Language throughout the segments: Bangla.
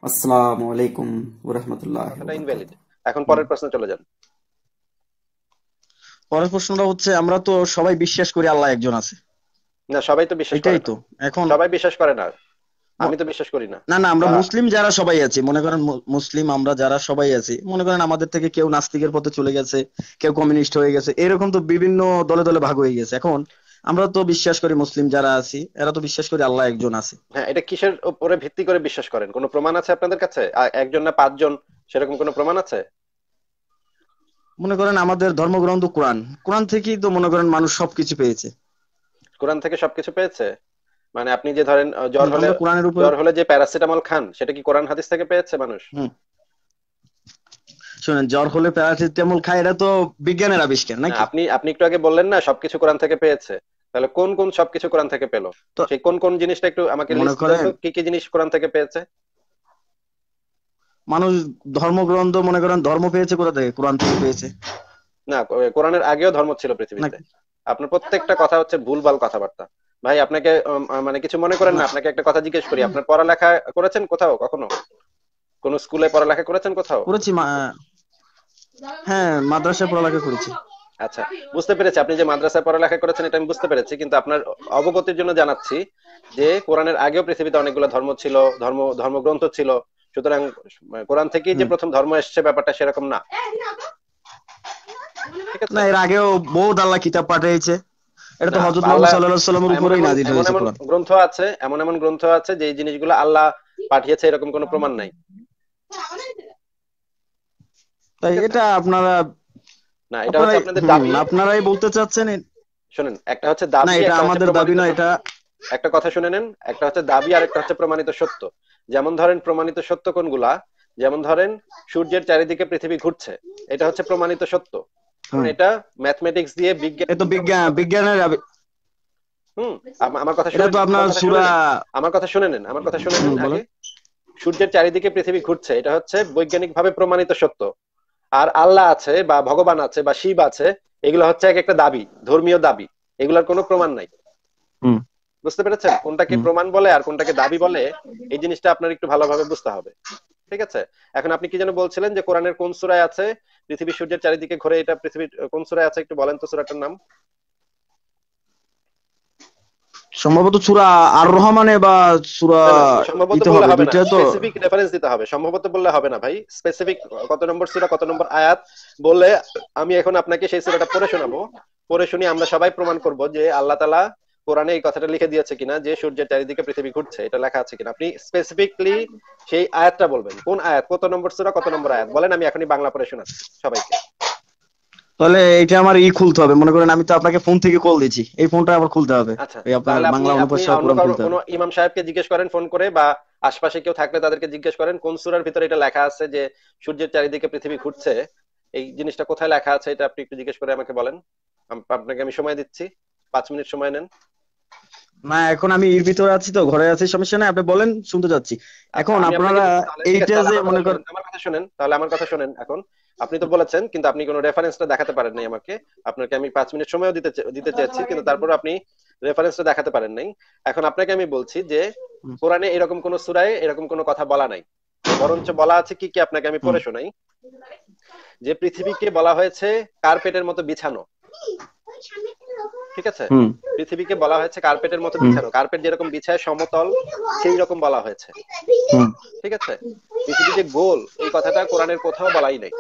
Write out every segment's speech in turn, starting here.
আসসালামু আলাইকুম ওয়া রাহমাতুল্লাহি ওয়া কথাটা ইনভ্যালিড। বারাকাতুহু। এখন হুম। পরের প্রশ্নে চলে যান। পরের প্রশ্নটা হচ্ছে আমরা তো সবাই বিশ্বাস করি আল্লাহ একজন আছে। না, সবাই তো বিশ্বাস করে এটাই না। তো এখন সবাই বিশ্বাস করে না। আমি ম- তো বিশ্বাস করি না। না না আমরা বা মুসলিম যারা সবাই আছি মনে করেন মুসলিম আমরা যারা সবাই আছি মনে করেন আমাদের থেকে কেউ নাস্তিকের পথে চলে গেছে, কেউ কমিউনিস্ট হয়ে গেছে, এরকম তো বিভিন্ন দলে দলে ভাগ হয়ে গেছে। এখন আমরা তো বিশ্বাস করি মুসলিম যারা আছি এরা তো বিশ্বাস করি আল্লাহ একজন আছে। হ্যাঁ, এটা কিসের উপরে ভিত্তি করে বিশ্বাস করেন? কোনো প্রমাণ আছে আপনাদের কাছে? একজন না পাঁচজন, সেরকম কোনো প্রমাণ আছে? মনে করেন আমাদের ধর্মগ্রন্থ কোরআন, কোরআন থেকেই তো মনে করেন মানুষ সবকিছু পেয়েছে। কোরআন থেকে সবকিছু পেয়েছে? মানে আপনি যে ধরেন জ্বর হলে, আমরা কোরআনের উপর জ্বর হলে যে প্যারাসিটামল খান, সেটা কি কোরআন হাদিস থেকে পেয়েছে মানুষ? হুম শুনেন, জ্বর হলে প্যারাসিটামল খায় এটা তো বিজ্ঞানের আবিষ্কার না, নাকি? আপনি আপনি একটু আগে বললেন না সবকিছু কোরআন থেকে পেয়েছে। তাহলে কোন কোন সবকিছু কোরআন থেকে পেলো? তো সেই কোন কোন জিনিসটা একটু আমাকে মনে লিস্ট দেন করেন তো, কি কি জিনিস কোরআন থেকে পেয়েছে? মানুষ ধর্মগ্রন্থ মনে করেন ধর্ম পেয়েছে কোথা থেকে? কোরআন থেকে পেয়েছে। না, কোরআনের আগেও ধর্ম ছিল না পৃথিবীতে। আপনার প্রত্যেকটা কথা হচ্ছে ভুলভাল কথাবার্তা। ভাই, আপনাকে মানে কিছু মনে করেন না, না আপনাকে একটা কথা জিজ্ঞেস করি। আপনার পড়ালেখা করেছেন কোথাও কখনো? কোন স্কুলে পড়ালেখা করেছেন কোথাও? করেছি হ্যাঁ মাদ্রাসায় পড়ালেখা করেছি। আচ্ছা, বুঝতে পেরেছি আপনি যে মাদ্রাসায় পড়ালেখা করেছেন, এটা আমি বুঝতে পেরেছি, কিন্তু আপনার অবগতির জন্য জানাচ্ছি যে কোরআনের আগেও পৃথিবীতে অনেকগুলো ধর্ম ছিল, ধর্মগ্রন্থ ছিল। সুতরাং কোরআন থেকেই যে হুম প্রথম ধর্ম এসেছে ব্যাপারটা সেরকম না। ঠিক না আছে? এর আগেও বহুত আল্লাহ কিতাব পাঠিয়েছে। এটা না, তো হযরত মুহাম্মদ আল্লাহ সাল্লাল্লাহু আলাইহি সাল্লামের এমন উপরেই এমন নাজিল এমন হয়েছে এমন কোরআন। গ্রন্থ আছে, এমন এমন গ্রন্থ আছে যে এই জিনিসগুলো আল্লাহ পাঠিয়েছে এরকম কোনো প্রমাণ নাই। তাই ঠিক আছে? এটা আপনারা না, এটা হচ্ছে আপনারাই আপনাদের দাবি। আপনারাই বলতে চাচ্ছেন শোনেন, একটা হচ্ছে না দাবি, এটা একটা হচ্ছে আমাদের দাবি প্রমাণিত না সত্য। এটা। একটা কথা শুনে নেন, একটা হচ্ছে দাবি আর একটা হচ্ছে প্রমাণিত সত্য। যেমন ধরেন প্রমাণিত সত্য কোনগুলা? যেমন ধরেন সূর্যের চারিদিকে পৃথিবী ঘুরছে, এটা হচ্ছে প্রমাণিত সত্য। কারণ হুম এটা ম্যাথমেটিক্স দিয়ে বিজ্ঞান এ তো বিজ্ঞানের হুম আমার কথা এটা শুনে তো নেন, আমার আপনার কথা শুনে সূরা। নেন, আমার কথা শুনে নেন, আমার কথা শুনে নেন আগে। বলেন। সূর্যের চারিদিকে পৃথিবী ঘুরছে, এটা হচ্ছে বৈজ্ঞানিক ভাবে প্রমাণিত সত্য। আর আল্লাহ আছে বা ভগবান আছে বা শিব আছে, এগুলো হচ্ছে এক একটা দাবি, ধর্মীয় দাবি। এগুলোর কোনো প্রমাণ নাই। হুম বুঝতে পেরেছেন কোনটাকে হুম প্রমাণ বলে আর কোনটাকে দাবি বলে? এই জিনিসটা আপনার একটু ভালোভাবে বুঝতে হবে। ঠিক আছে? এখন আপনি কি যেন বলছিলেন যে কোরআনের কোন সূরায় আছে পৃথিবী সূর্যের চারিদিকে ঘোরে? এটা পৃথিবীর কোন সূরায় আছে একটু বলেন তো সূরাটার নাম। সম্ভবত সূরা আর রহমানে বা সূরা না না, সম্ভবত ইতে বললে হবে হবে না, দুইটা তো। স্পেসিফিক রেফারেন্স দিতে হবে। সম্ভবত বললে হবে না ভাই, স্পেসিফিক কত নম্বর সূরা কত নম্বর আয়াত বললে আমি এখন আপনাকে সেই সূরাটা পড়ে শোনাবো। পড়ে শুনি আমরা সবাই প্রমাণ করব যে আল্লাহ তাআলা কোরআনে এই কথাটা লিখে দিয়েছে কিনা যে সূর্যের চারিদিকে পৃথিবী ঘুরছে, এটা লেখা আছে কিনা। আপনি স্পেসিফিকলি সেই আয়াতটা বলবেন, কোন আয়াত, কত নম্বর সূরা কত নম্বর আয়াত বলেন, আমি এখনই বাংলা পড়ে শোনাচ্ছি সবাইকে। তাহলে এটা আমার খুলতে হবে। মনে করেন আমি তো আপনাকে ফোন থেকে কল দিচ্ছি, এই ফোনটা আবার খুলতে হবে। আচ্ছা, এই আপনার তাহলে আপনি বাংলা আপনি অনুবাদ অন্য কোরআন কারো খুলতে কোনো হবে। ইমাম সাহেবকে জিজ্ঞেস করেন ফোন করে, বা আশপাশে কেউ থাকলে তাদেরকে জিজ্ঞেস করেন কোন সূরার ভিতরে এটা লেখা আছে যে সূর্যের চারিদিকে পৃথিবী ঘুরছে। এই জিনিসটা কোথায় লেখা আছে এটা আপনি একটু জিজ্ঞেস করে আমাকে বলেন। আপনাকে আমি সময় দিচ্ছি, 5 মিনিট সময় নেন। না এখন আমি এর ভিতরে আছি তো, ঘরে আছি, সমস্যা নাই, আপনি বলেন, শুনতে যাচ্ছি। আচ্ছা, এখন আমি আপনাকে আপনারা বলছি তাহলে, ঠিক আছে, এইটা তাহলে যে আমার কথা মনে করেন শুনেন, আমার কথা শুনেন, তাহলে আমার কথা শুনেন এখন। আপনি তো বলেছেন কিন্তু আপনি কোনো রেফারেন্সটা দেখাতে পারেন নাই আমাকে। আপনাকে আমি 5 মিনিট সময়ও দিতে চেয়েছি, কিন্তু তারপর আপনি রেফারেন্সটা দেখাতে পারেন নাই। এখন আপনাকে আমি বলছি যে হুম কোরআনে এরকম কোন সূরায় এরকম কোনো কথা বলা নাই। বরঞ্চ বলা আছে কি কি আপনাকে আমি হুম পড়ে শোনাই। যে পৃথিবীকে বলা হয়েছে কার্পেটের মতো বিছানো। ঠিক আছে? হুম পৃথিবীকে বলা হয়েছে কার্পেটের মতো হুম বিছানো, কার্পেট যেরকম বিছায় সমতল, সেই রকম বলা হয়েছে। হুম ঠিক আছে? পৃথিবী যে গোল, এই কথাটা কোরআনের কোথাও বলাই নাই।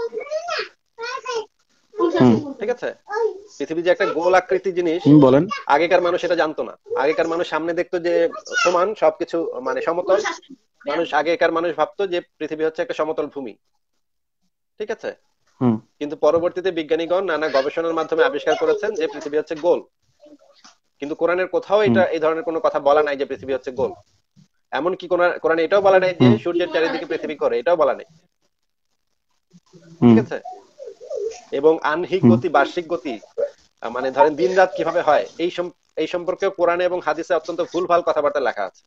হুম ঠিক আছে? পৃথিবী যে একটা গোল আকৃতি জিনিস, বলেন। আগেকার মানুষ এটা জানতো না। আগেকার মানুষ সামনে দেখতো যে সমান সবকিছু, মানে সমতল। আগেকার মানুষ ভাবতো যে পৃথিবী হচ্ছে একটা সমতল ভূমি। ঠিক আছে? হুম কিন্তু পরবর্তীতে বিজ্ঞানীগণ নানা গবেষণার মাধ্যমে আবিষ্কার করেছেন যে পৃথিবী হচ্ছে গোল। কিন্তু কোরআনের কোথাও হুম এটা এই ধরনের কোনো কথা বলা নাই যে পৃথিবী হচ্ছে গোল। এমনকি কোরআনে এটাও বলা নাই যে হুম সূর্যের চারিদিকে পৃথিবী ঘোরে, এটাও বলা নাই। ঠিক হুম আছে? এবং আহ্নিক হুম গতি, বার্ষিক গতি, মানে ধরেন দিন রাত কিভাবে হয়, এই সম্পর্কেও কোরআনে এবং হাদিসে অত্যন্ত ভুলভাল কথাবার্তা লেখা আছে।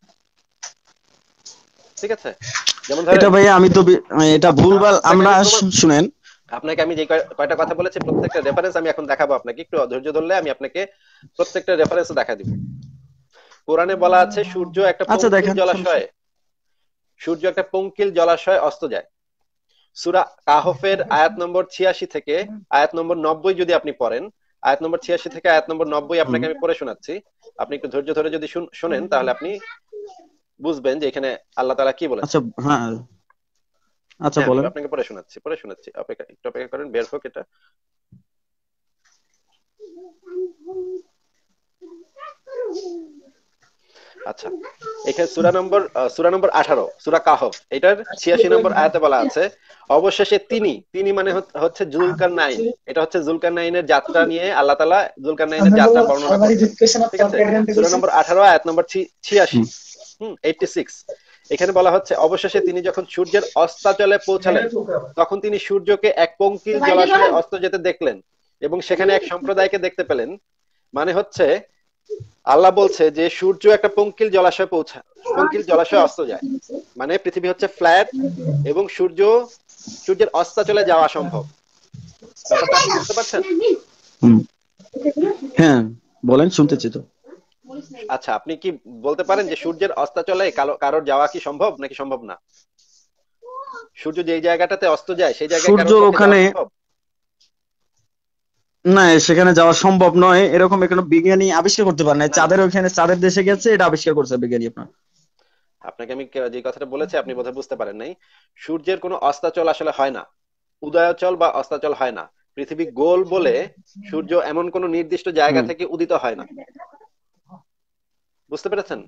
ঠিক আছে? যেমন এটা ধরেন ভাইয়া আমি তো এটা ভুলভাল আপনাকে আমরা আমি প্রমাণ, শুনেন। আপনাকে আমি যে কয়টা কথা বলেছি প্রত্যেকটা রেফারেন্স আমি এখন দেখাবো আপনাকে, একটু ধৈর্য ধরলে আমি আপনাকে প্রত্যেকটা রেফারেন্স দেখা দিব। কোরআনে বলা আছে সূর্য একটা আচ্ছা পঙ্কিল দেখেন সমস্যা জলাশয়। নেই। সূর্য একটা পঙ্কিল জলাশয়ে অস্ত যায়। সূরা কাহফের আয়াত নম্বর 86 থেকে আয়াত নম্বর 90 যদি আপনি পড়েন, আয়াত নম্বর 86 থেকে আয়াত নম্বর 90 আপনাকে আমি পড়ে শোনাচ্ছি। আপনি একটু ধৈর্য ধরে যদি শোনেন তাহলে আপনি বুঝবেন যে এখানে আল্লাহ তাআলা কি বলেছেন। আচ্ছা, হ্যাঁ, আচ্ছা বলেন। আপনাকে পড়ে শোনাচ্ছি, একটু অপেক্ষা করেন, বের হোক এটা। আচ্ছা, এখানে সূরা নম্বর 18, সূরা কাহফ, এটার 86 নম্বর আয়াতে বলা আছে, অবশেষে তিনি মানে হচ্ছে জুলকারনাইন। এটা হচ্ছে জুলকারনাইনের যাত্রা নিয়ে আল্লাহ তাআলা জুলকারনাইনের যাত্রা বর্ণনা করেছেন। ঠিক আছে, সূরা নম্বর 18 আয়াত নম্বর 86, 86। এখানে বলা হচ্ছে, অবশেষে তিনি যখন সূর্যের অস্তাচলে পৌঁছালেন তখন তিনি সূর্যকে এক পঙ্কিল জলাশয়ে অস্ত যেতে দেখলেন এবং সেখানে এক সম্প্রদায়কে দেখতে পেলেন। মানে হচ্ছে আল্লাহ বলছে যে সূর্য একটা পঙ্কিল জলাশয়ে অস্ত যায়, মানে পৃথিবী হচ্ছে ফ্ল্যাট এবং সূর্যের অস্তাচলে যাওয়া সম্ভব। ব্যাপারটা আপনি বুঝতে পারছেন? হ্যাঁ বলেন, শুনতেছি তো। আচ্ছা, আপনি কি বলতে পারেন যে সূর্যের অস্তাচলে কারোর যাওয়া কি সম্ভব নাকি সম্ভব না? সূর্য যেই জায়গাটাতে অস্ত যায় সেই জায়গায় সূর্য ওখানে না, সেখানে যাওয়া সম্ভব নয়, এরকম কোনো বিজ্ঞানী আবিষ্কার করতে পারে না। চাঁদের ওখানে, চাঁদের দেশে গেছে, এটা আবিষ্কার করছে বিজ্ঞানী। আপনাকে আমি যে কথাটা বলেছি আপনি বোধহয় বুঝতে পারেন নাই। সূর্যের কোনো অস্তাচল আসলে হয় না, উদয়াচল বা অস্তাচল হয় না। পৃথিবী গোল বলে সূর্য এমন কোন নির্দিষ্ট জায়গা থেকে উদিত হয় না। বুঝতে পেরেছেন?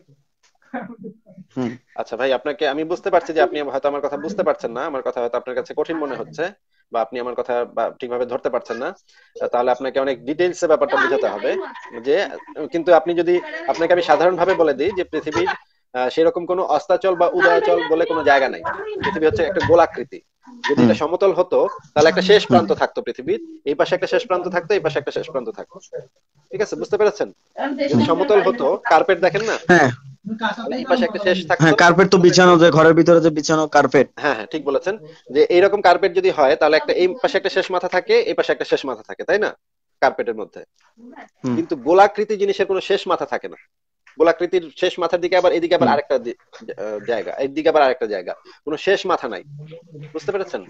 আচ্ছা ভাই, আপনাকে আমি বুঝতে পারছি যে আপনি হয়তো আমার কথা বুঝতে পারছেন না, আমার কথা হয়তো আপনার কাছে কঠিন মনে হচ্ছে, বা আপনি আমার কথা ঠিকভাবে ধরতে পারছেন না। তাহলে আপনাকে অনেক ডিটেইলসে ব্যাপারটা বোঝাতে হবে। যে কিন্তু আপনি যদি, আপনাকে আমি সাধারণভাবে বলে দিই যে পৃথিবীর সেরকম কোনো অস্তাচল বা উদয়াচল বলে কোনো জায়গা নাই। পৃথিবী হচ্ছে একটা গোলাকৃতি। যদি এটা সমতল হতো তাহলে একটা শেষ প্রান্ত থাকতো পৃথিবীর, এই পাশে একটা শেষ প্রান্ত থাকতো, এই পাশে একটা শেষ প্রান্ত থাকতো। ঠিক আছে, বুঝতে পেরেছেন? যদি সমতল হতো, কার্পেট দেখেন না, এই পাশে একটা শেষ থাকতো। হ্যাঁ, কার্পেট তো বিছানো, যে ঘরের ভিতরে যে বিছানো কার্পেট। হ্যাঁ হ্যাঁ, ঠিক বলেছেন। যে এইরকম কার্পেট যদি হয় তাহলে একটা এই পাশে একটা শেষ মাথা থাকে, এই পাশে একটা শেষ মাথা থাকে, তাই না কার্পেটের মধ্যে? কিন্তু গোলাকৃতি জিনিসের কোনো শেষ মাথা থাকে না। গোলাকৃতির শেষ মাথার দিকে আবার এদিকে আবার আরেকটা জায়গা, এদিকে আবার আরেকটা জায়গা, কোনো শেষ মাথা নাই। বুঝতে পেরেছেন?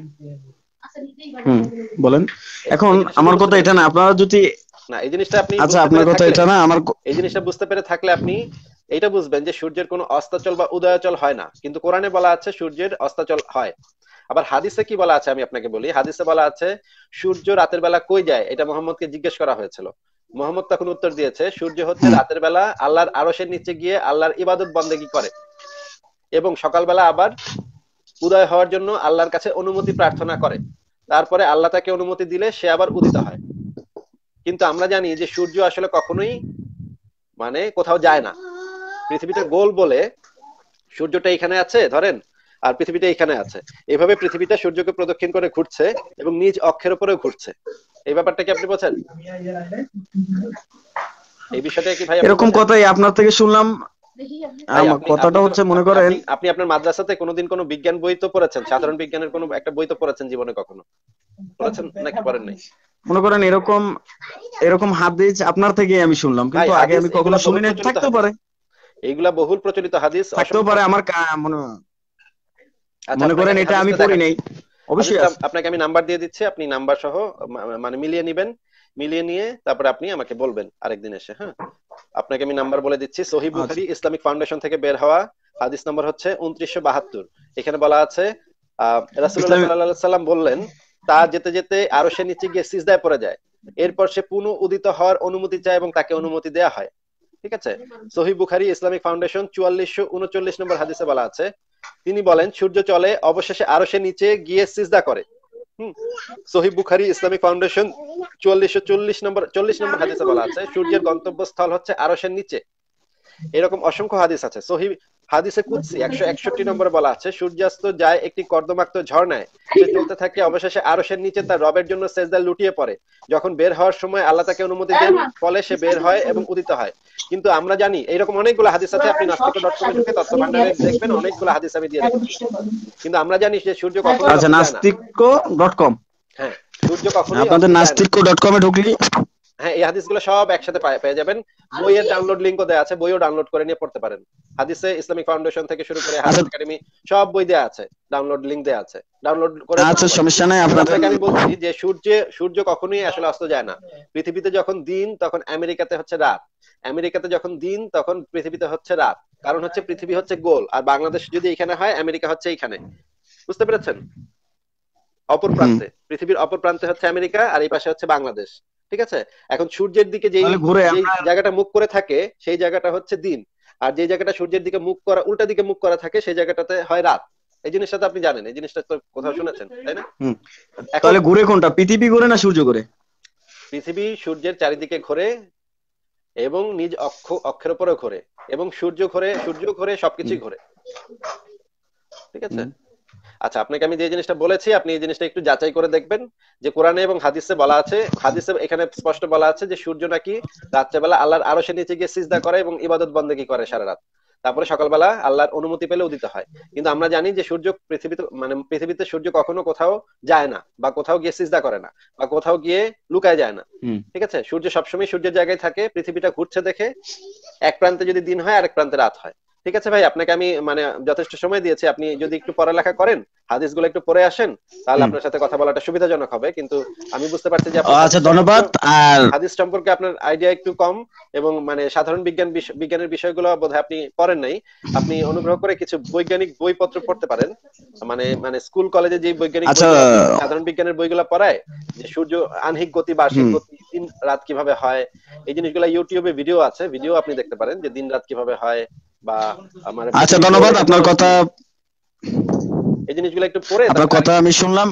বলেন। এখন আমার কথা এটা না, আপনারা যদি না এই জিনিসটা আপনি, আচ্ছা আপনার কথা এটা না, আমার এই জিনিসটা বুঝতে পেরে থাকলে আপনি এটা বুঝবেন যে সূর্যের কোনো অস্তাচল বা উদয়াচল হয় না, কিন্তু কোরআনে বলা আছে সূর্যের অস্তাচল হয়। আবার হাদিসে কি বলা আছে আমি আপনাকে বলি। হাদিসে বলা আছে সূর্য রাতের বেলা কই যায়, এটা মুহাম্মদকে জিজ্ঞেস করা হয়েছিল। মুহাম্মদ তখন উত্তর দিয়েছে, সূর্য হচ্ছে রাতের বেলা আল্লাহর আরশের নিচে গিয়ে আল্লাহর ইবাদত বন্দেগী করে এবং সকালবেলা আবার উদয় হওয়ার জন্য আল্লাহর কাছে অনুমতি প্রার্থনা করে, তারপরে আল্লাহ তাকে অনুমতি দিলে সে আবার উদিত হয়। কিন্তু আমরা জানি যে সূর্য আসলে কখনোই মানে কোথাও যায় না। পৃথিবীটা গোল বলে সূর্যটা এখানে আছে ধরেন, আর পৃথিবীটা এখানে আছে, এভাবে পৃথিবীটা সূর্যকে প্রদক্ষিণ করে ঘুরছে এবং নিজ অক্ষের উপরেও ঘুরছে। এই ব্যাপারটা কি আপনি বোঝেন? এই বিষয়টা কি ভাই এরকম কথাই আপনার থেকে শুনলাম। কথাটা হচ্ছে, মনে করেন আপনি আপনার মাদ্রাসাতে কোনোদিন কোনো বিজ্ঞান বই তো পড়েছেন, সাধারণ বিজ্ঞানের কোনো একটা বই তো পড়েছেন জীবনে, কখনো পড়েছেন নাকি পড়েন নাই? মনে করেন এরকম হাদিস আপনার থেকে আমি শুনলাম, কিন্তু আগে আমি কখনো শুনি নাই। থাকতে পারে, এইগুলা বহুল প্রচলিত হাদিস থাকতেও পারে। আমার মনে করেন এটা আমি পড়ি নাই, অবশ্যই আপনাকে আমি নাম্বার দিয়ে দিচ্ছি, আপনি নাম্বার সহ মানে মিলিয়ে নেবেন, মিলিয়ে নিয়ে তারপরে আপনি আমাকে বলবেন আরেকদিন এসে। হ্যাঁ, আপনাকে আমি নাম্বার বলে দিচ্ছি। সহিহ বুখারী ইসলামিক ফাউন্ডেশন থেকে বের হওয়া হাদিস নাম্বার হচ্ছে 2972। এখানে বলা আছে রাসূলুল্লাহ সাল্লাল্লাহু আলাইহি সাল্লাম বললেন, তা যেতে যেতে আরশের নিচে গিয়ে সিজদায় পড়ে যায়, এরপর সে পুনঃ উদিত হওয়ার অনুমতি চায় এবং তাকে অনুমতি দেয়া হয়। ঠিক আছে, সহিহ বুখারী ইসলামিক ফাউন্ডেশন 4439 নম্বর হাদিসে বলা আছে, তিনি বলেন সূর্য চলে, অবশেষে আরশের নিচে গিয়ে সিজদা করে। সহিহ বুখারী ইসলামিক ফাউন্ডেশন 4440 নম্বর হাদিসে বলা আছে সূর্যের গন্তব্যস্থল হচ্ছে আরশের নিচে। এরকম অসংখ্য হাদিস আছে। সহিহ হাদিসে কুদসি 161 নম্বরে বলা আছে সূর্যাস্ত যায় একটি কর্দমাক্ত ঝর্ণায়, সে চলতে থাকে, অবশেষে আরশের নিচে তার রবের জন্য সেজদায় লুটিয়ে পড়ে। যখন বের হওয়ার সময় আল্লাহ তাকে অনুমতি দেন, ফলে সে বের হয় এবং উদিত হয়। কিন্তু আমরা জানি এইরকম অনেকগুলো হাদিস আছে, আপনি নাস্তিক.com ঢুকে তথ্য ভান্ডারে দেখবেন, অনেকগুলো হাদিস আমি দিয়ে রেখেছি। কিন্তু আমরা জানি যে সূর্য কখনো, আচ্ছা নাস্তিক.com, হ্যাঁ সূর্য কখনো, আপনাদের নাস্তিক.com এ ঢুকলি হ্যাঁ, এই হাদিসগুলো সব একসাথে পেয়ে যাবেন। বইয়ের ডাউনলোড লিংকও দেওয়া আছে, বইও ডাউনলোড করে নিয়ে পড়তে পারেন। হাদিসে ইসলামিক ফাউন্ডেশন থেকে শুরু করে আচ্ছা হাদিস একাডেমি সব বই দেওয়া আছে, ডাউনলোড লিংক দেওয়া আছে, ডাউনলোড করে পড়তে আচ্ছা পারেন। সমস্যা নাই এখন আপনাদের। আপনাকে আমি বলছি যে সূর্য কখনোই আসলে অস্ত যায় না। পৃথিবীতে যখন দিন তখন আমেরিকাতে হচ্ছে রাত, আমেরিকাতে যখন দিন তখন পৃথিবীতে হচ্ছে রাত। কারণ হচ্ছে পৃথিবী হচ্ছে গোল, আর বাংলাদেশ যদি এখানে হয়, আমেরিকা হচ্ছে এইখানে। বুঝতে পেরেছেন? অপর হুম, প্রান্তে, পৃথিবীর অপর প্রান্তে হচ্ছে আমেরিকা, আর এই পাশে হচ্ছে বাংলাদেশ। ঠিক আছে? এখন সূর্যের দিকে যেই তাহলে ঘুরে যেই আপনার জায়গাটা মুখ করে থাকে সেই জায়গাটা হচ্ছে দিন, আর যে জায়গাটা সূর্যের দিকে মুখ করা, উল্টা দিকে মুখ করা থাকে সেই জায়গাটাতে হয় রাত। এই জিনিসটা তো আপনি জানেন, এই জিনিসটা তো কোথাও শুনেছেন, তাই না? হুম, এখন তাহলে ঘুরে কোনটা, পৃথিবী ঘুরে না সূর্য ঘুরে? পৃথিবী সূর্যের চারিদিকে ঘোরে এবং নিজ অক্ষের উপরেও ঘোরে, এবং সূর্য ঘোরে, হুম, সবকিছুই ঘোরে। ঠিক আছে? হুম, আচ্ছা, আপনাকে আমি যে জিনিসটা বলেছি আপনি এই জিনিসটা একটু যাচাই করে দেখবেন যে কোরআনে এবং হাদিসে বলা আছে, হাদিসে এখানে স্পষ্ট বলা আছে যে সূর্য নাকি রাত্রেবেলা আল্লাহর আরশের নিচে গিয়ে সিজদা করে এবং ইবাদত বন্দেগী করে সারা রাত, তারপরে সকালবেলা আল্লাহর অনুমতি পেলে উদিত হয়। কিন্তু আমরা জানি যে সূর্য পৃথিবীতে সূর্য কখনো কোথাও যায় না, বা কোথাও গিয়ে সিজদা করে না, বা কোথাও গিয়ে লুকায় যায় না। হুম। ঠিক আছে? সূর্য সবসময় সূর্যের জায়গায় থাকে, পৃথিবীটা ঘুরছে দেখে এক প্রান্তে যদি দিন হয় আরেক প্রান্তে রাত হয়। ঠিক আছে ভাই, আপনাকে আমি যথেষ্ট সময় দিয়েছি, আপনি যদি একটু পড়ালেখা করেন, হাদিসগুলো একটু পড়ে আসেন, তাহলে হুম। আপনার সাথে কথা বলাটা সুবিধাজনক হবে। কিন্তু আমি বুঝতে পারছি যে আপনার আচ্ছা ধন্যবাদ। আর হাদিস সম্পর্কে আপনার আইডিয়া একটু কম, এবং সাধারণ বিজ্ঞানের বিষয়গুলো বোধহয় আপনি পড়েন নাই। আপনি অনুগ্রহ করে কিছু বৈজ্ঞানিক বইপত্র পড়তে পারেন। স্কুল কলেজে যে বৈজ্ঞানিক আচ্ছা, বইগুলো, সাধারণ বিজ্ঞানের বইগুলো পড়ায়, যে সূর্য আহ্নিক গতি, বার্ষিক হুম, গতি, দিন রাত কিভাবে হয়, এই জিনিসগুলো ইউটিউবে ভিডিও আছে, ভিডিও আপনি দেখতে পারেন যে দিন রাত কিভাবে হয়, বা আচ্ছা পৃথিবী গোল ধন্যবাদ এটা আপনার কেন কথা, ঠিক, এই জিনিসগুলো একটু পড়ে আপনার তারপরে কথা আরেকটু। আমি শুনলাম।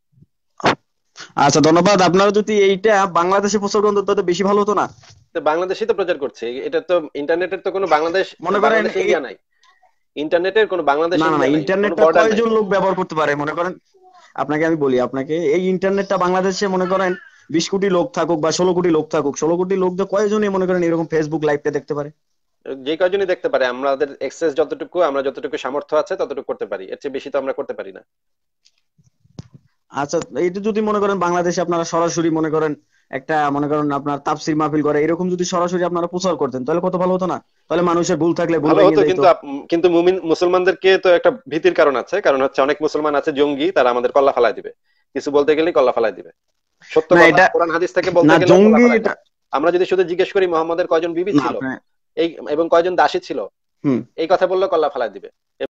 আচ্ছা ধন্যবাদ। আপনারা যদি এইটা বাংলাদেশে প্রচার করতেন তাহলে বেশি ভালো হতো না? তো বাংলাদেশই তো প্রচার করছে এটা, তো ইন্টারনেটের তো কোনো মনে করেন বাংলাদেশ এই, ইন্ডিয়া নাই, ইন্টারনেটের কোনো বাংলাদেশ না না না, ইন্ডিয়া নাই, কোনো ইন্টারনেটটা বর্ডার নাই। কয়জন লোক ব্যবহার করতে পারে মনে করেন? আপনাকে আমি বলি, আপনাকে এই ইন্টারনেটটা বাংলাদেশে মনে করেন 20 কোটি লোক থাকুক বা 16 কোটি লোক থাকুক, 16 কোটি লোক যে কয়জনই মনে করেন এরকম ফেসবুক লাইভটা দেখতে পারে? যে কয়জনই দেখতে পারে, আমাদের এক্সেস যতটুকু, আমরা যতটুকু সামর্থ্য আছে ততটুকু করতে পারি, এর চেয়ে বেশি তো আমরা করতে পারি না। আচ্ছা এইটা যদি মনে করেন বাংলাদেশে আপনারা সরাসরি মনে করেন একটা মনে করেন আপনার তাফসির মাহফিল করে এরকম যদি সরাসরি আপনারা প্রচার করতেন তাহলে কত ভালো হতো না? তাহলে মানুষের ভুল থাকলে ভুল ভালো ভেঙে হতো, যাইতো। কিন্তু মুসলমানদেরকে তো একটা ভীতির কারণ আছে, কারণ হচ্ছে অনেক মুসলমান আছে জঙ্গি, তারা আমাদের কল্লা ফালায় দিবে, কিছু বলতে গেলেই কল্লা ফালায় দিবে, সত্য না কথা এটা, কোরআন হাদিস থেকে বলতে না গেলেও কল্লা জঙ্গি ফালায় এটা, দিবে। আমরা যদি শুধু জিজ্ঞেস করি মোহাম্মদের কয়জন বিবি না ছিল আপনি, এবং কয়জন দাসী ছিল, হুম। এই কথা বললেও কল্লা ফালায় দিবে।